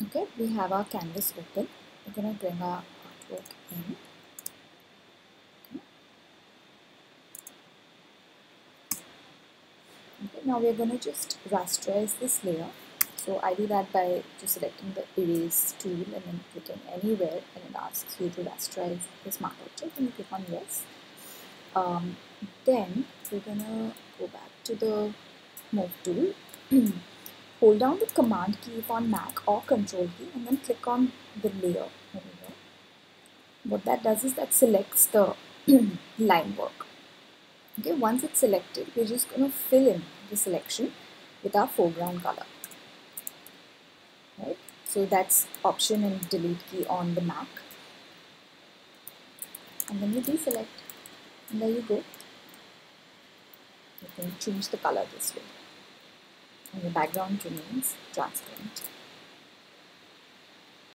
Okay, we have our canvas open. We're going to bring our artwork in. Okay, now we're going to just rasterize this layer. So I do that by just selecting the erase tool and then clicking anywhere, and it asks you to rasterize the smart object, and you click on yes. Then we're going to go back to the move tool. Hold down the command key on Mac or control key and then click on the layer over here. What that does is that selects the line work. Okay, once it's selected, we're just going to fill in the selection with our foreground color. Right? So that's Option and Delete key on the Mac. And then you deselect. And there you go. You can change the color this way. And the background remains transparent.